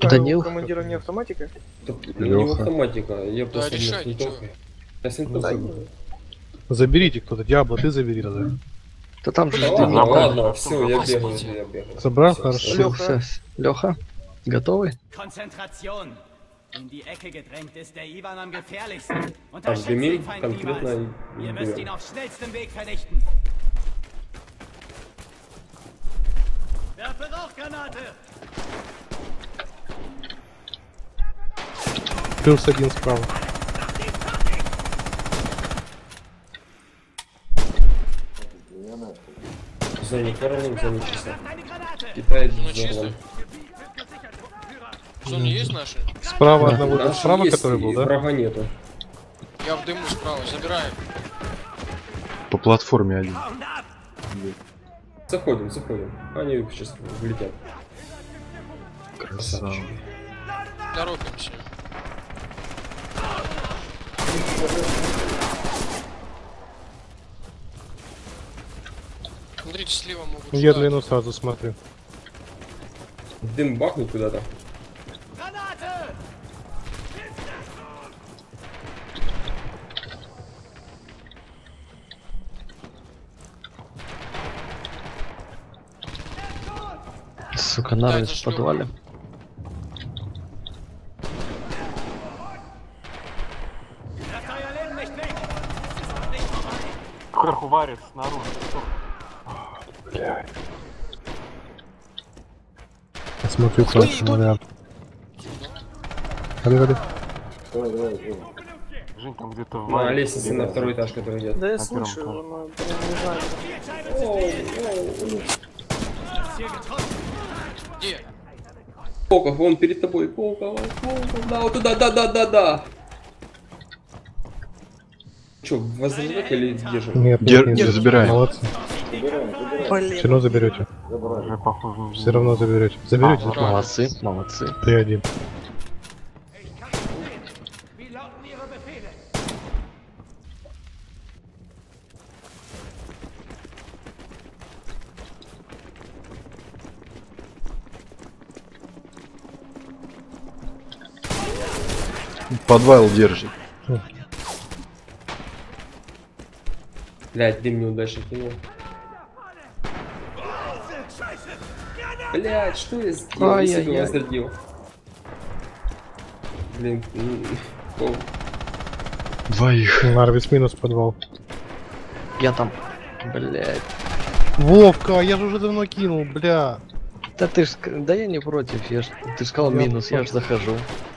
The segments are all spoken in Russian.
Данил? У командира не автоматика? Не автоматика, я просто решать, не чё? Я с винтовкой. Заберите кто-то, Диабло, ты забери тогда. Да там же Да ты ладно, не ладно, все, я бегаю, Возьмите. я бегаю. Собрал? Всё, Хорошо. Леха. Леха, готовый? Konzentration! In die Ecke gedrängt ist der Ivan am gefährlichsten. Unterschätzt Демиль den Feind конкретно niemals. Ihr müsst ihn берем. auf schnellstem Weg vernichten. Werfe Rauchgranate! Плюс один справа. В зоне короним, в зоне чисто. Eine Granate! Китай Ну, чисто. взорван. В зоне есть наши? Справа одного, Наши справа, есть, который был, и да? врага нету. Я в дыму справа, забираю. По платформе один. Заходим, заходим. Они сейчас влетят. Красава. Торопимся. Смотрите, слева могут Я ждать. длину сразу смотрю. Дым бахнет куда-то. Granate! Сука, Да, Нарвис это в шлюха. подвале. Lasst euer Leben nicht weg! Es ist noch nicht vorbei! Кверху варит снаружи. Я смотрю просто на вариант. Ходи, ходи. Жень там где-то в На варе. лестнице на второй этаж, который идет. Да я На первом слышу, этаже. но прям не знаю. Где? Волков, вон перед тобой. Волков, Волков, да, вот туда, да. Че, возрывать или держим? Нет, Забираем. Молодцы. Все равно заберете. Уже похоже на Все равно заберете. Заберете. А, Молодцы, молодцы. 3-1. Wie lauten ihre Befehle? Подвал держит. Блять, дым неудачно кинул. Блять, что я сделал? Я себя Ай-яй-яй. возродил. Блин, о, Двоих. Нарвис минус подвал. Я там, блядь. Вовка, я же уже давно кинул, бля. Да ты ж, да я не против, я ж, ты ж сказал Я минус, я ж против. захожу.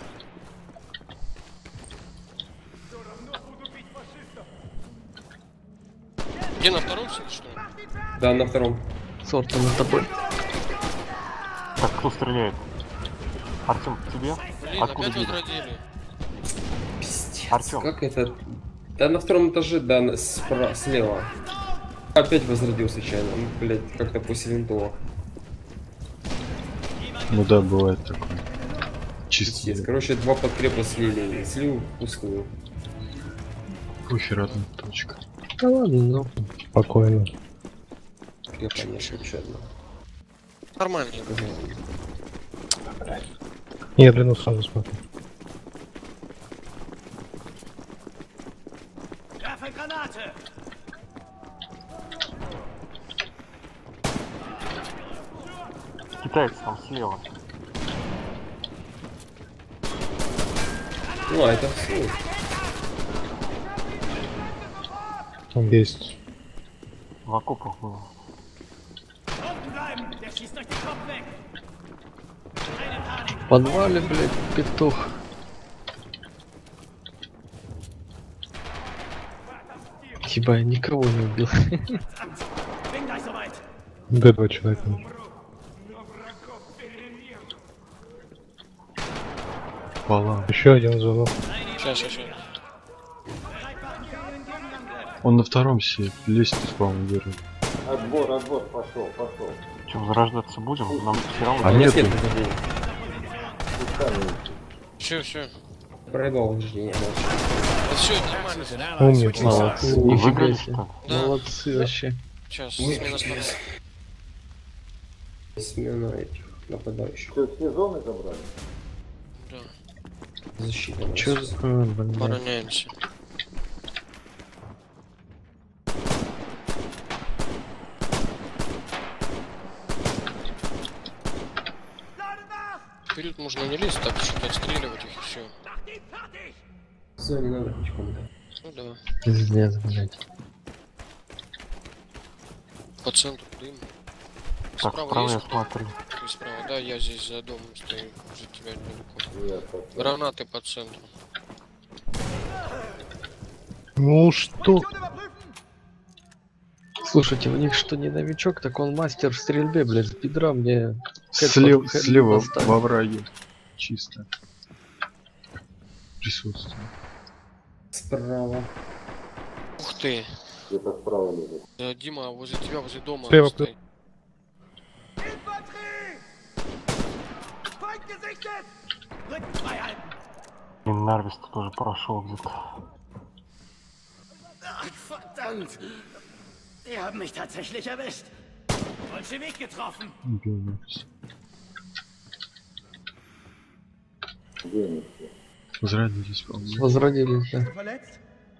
Где, на втором сидит, что ли? да, на втором. Сорта над тобой. Так, кто стреляет? Артем, тебе? Блин, Откуда опять видно? возродили. Пиздец, Артём. как это? Да на втором этаже, да, слева. Опять возродил случайно. Ну, блять, как-то после винтовок. Ну да, бывает такое. Чисто. Пиздец. Короче, два подкрепа слили. Слил пустую. Похер одна точка. Да ладно, ну. Спокойно. Крепа нет, еще одна. Нормально. Я длину сразу смотрю. Werfe Granate! Китаец там слева. Ну, а это все. Там есть. В окопах было. Unten bleiben! Der schießt euch den Kopf weg! Keine Panik! В подвале, блядь, петух. Ебать, я никого не убил. Bin gleich soweit! Д2 человека. Пола. Еще один звонок. Сейчас. Он на втором сидит. Лестницу, по-моему, держит. Че, возрождаться будем? Нам все равно... А нет, Нет возрождения. Все. Проебал возрождение. Да все, нормально. Умница. Молодцы, Вы нифига выиграли, себе. что ли? Да. Молодцы вообще. Сейчас, смена сторон. Смена этих. нападающих. Да. Защита. у нас. Чё за... блин. Обороняемся. Вперед можно не лезть, так что-то отстреливать их и все. Всё, не надо пешком, да. Ну да. Пиздец, блядь. По центру дым. Так, справа я есть? смотрю. Ты справа, да, я здесь за домом стою, за тебя недалеко. Гранаты по центру. Ну что? Слушайте, у них что не новичок, так он мастер в стрельбе, блядь, с бедра мне... Слева, хэдшот слева поставил. во враге. Чисто. Присутствие. Справа. Ух ты. Дима, возле тебя, возле дома Слева, стоит. Infanterie! Feind gesichtet! Rücken frei halten! И Нарвис тоже прошел где-то. Ach, verdammt! Die haben mich tatsächlich erwischt. Bolschewik getroffen. Возродились, по-моему. Возродились, да. Verletzt?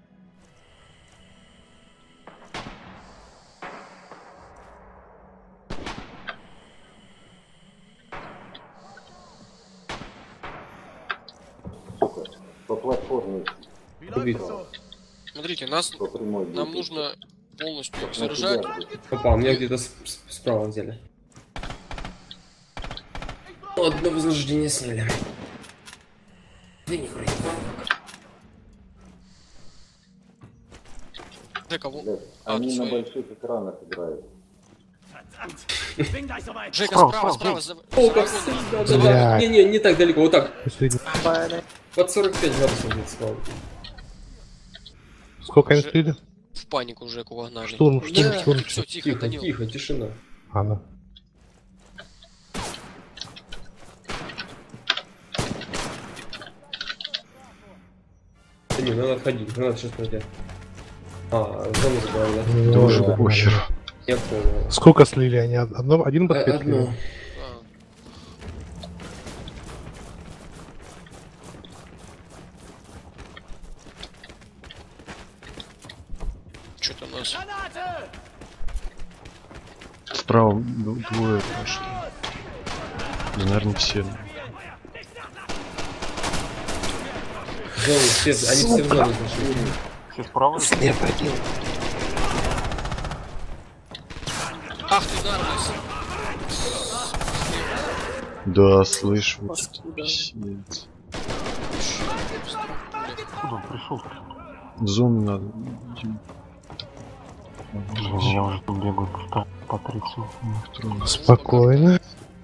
Wie läuft es so? Смотрите, нам нужно полностью заряжать. Опа, меня где-то справа взяли. Одно возрождение сняли. Денег вроде. Жека, они на больших Verdammt! Ich bin gleich soweit. Жека, Справа, справа, справа, справа. О, как За да. Блядь. Не, не так далеко, вот так. Последний. Под 45 градусов где-то справа. Сколько они слили? В панику Жеку вогнали. Штурм, штурм, Да. штурм. Все, тихо, Тихо, Данил. тихо, тишина. Ладно. Да не, надо отходить, надо сейчас пройти. А, зону забрал, да? Да уже Да, похер. да. Я понял. Сколько слили они? Один пакет Одно. слили? А. Что-то нас... Granate! Справа двое пошли. Да, наверное, все. Зону, все, они все в зону зашли. Все справа? Ах ты, Нарвис! Да, слышу. Паскуда. Пиздец. Откуда он пришел? В зону надо. Дим. Я уже тут бегаю по 30. Спокойно.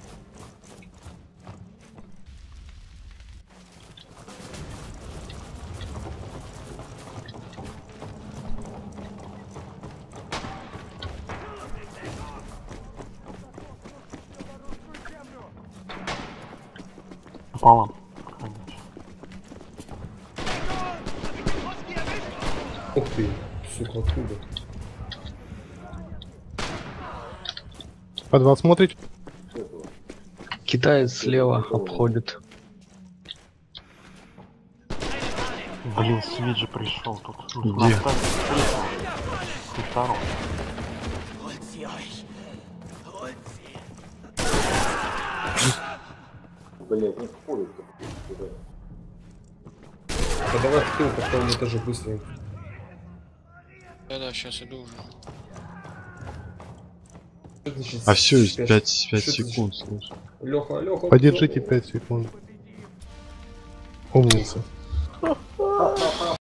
Попало. Ух ты, сука, откуда? Подвал смотрите. Китаец слева обходит. Блин, Свиджи пришел тут. Где? Второй. Holt sie euch! Holt sie! Да давай в тыл, по второму этаже быстро. Да-да, сейчас иду уже. Что значит А все, есть спешишь? 5 Что ты секунд, слушай. Леха, Леха. Подержите 5 секунд. Умница.